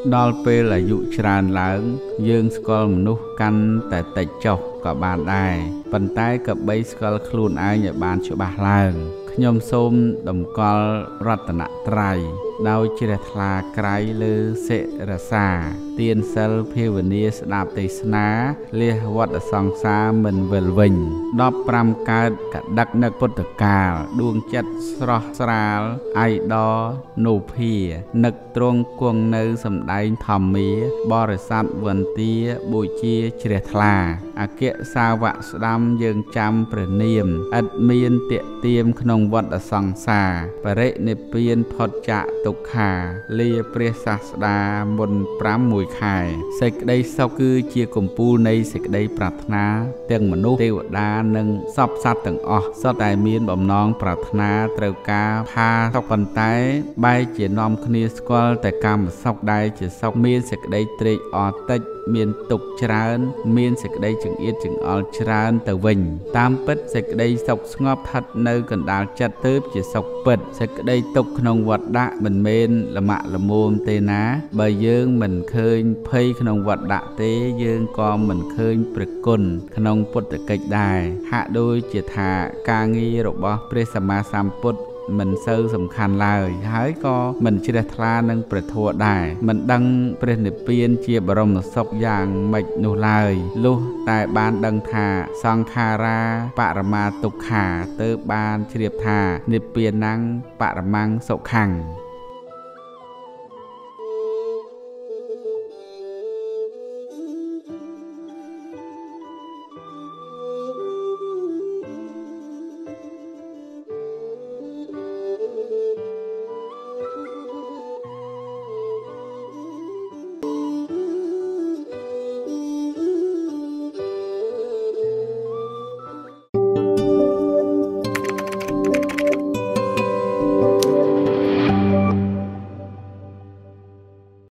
ដល់ពេលអាយុច្រើនឡើងយើងស្គាល់មនុស្សកាន់តែតិចចុះក៏បានដែរប៉ុន្តែក៏បីស្គាល់ខ្លួនឯងឲ្យបានច្បាស់ឡើងខ្ញុំសូមតម្កល់រតនត្រ័យដោយជ្រះថ្លាក្រៃលើសិរសាទានសិលភាវនាស្ដាប់ទេសនាលះវដ្តសង្សារមិនវិលវិញ15កើតកដឹកនឹកពុទ្ធកាលដួងចិត្តស្រស់ស្រាលអៃដនោភានឹកទ្រង់គង់នៅសំដែងធម្មាបរិស័ទវន្ទាបូជាជ្រះថ្លាអគ្គសាវកស្ដាំយើងចាំព្រះនាមឥតមានទាក់ទាមក្នុងវដ្តសង្សារបរិនិព្វានផុតចាកទុក្ខាលាព្រះសាស្តាមុន6ខែសេចក្តីសុខគឺជាកំពូលនៃសេចក្តីប្រាថ្នាទាំងមនុស្សទេវតានិងសពសត្វទាំងអស់សុទ្ធតែមានបំណងប្រាថ្នាត្រូវការផាសុខប៉ុន្តែបែរជានាំគ្នាស្គាល់តែកាមសុខដែលជាសុខមានសេចក្តីត្រេកអរតិចមានទុកច្រើនមានសេចក្តីចង្អៀតចង្អល់ច្រើនទៅវិញតាមពិតសេចក្តីសុខស្ងប់ស្ថិតនៅកណ្ដាលចិត្តទើបជាសុខពិតសេចក្តីទុកក្នុងវត្តដាក់មិនមែនល្មាក់ល្មមទេណាបើយើងមិនឃើញភ័យក្នុងវត្តដាក់ទេយើងក៏មិនឃើញព្រះគុណក្នុងពុទ្ធកិច្ចដែរហាក់ដូចជាថាការងាររបស់ព្រះសម្មាសម្ពុទ្ធមិនសូវសំខាន់ឡើយហើយក៏មិនជ្រះថ្លានឹងព្រះធម៌ដែរមិនដឹងព្រះនិព្វានជាបរមសុខយ៉ាងម៉េចនោះឡើយលុះតែបានដឹងថាសង្ខារាបរមាទុក្ខាទើបបានជ្រាបថានិព្វានังបរមੰសុខੰ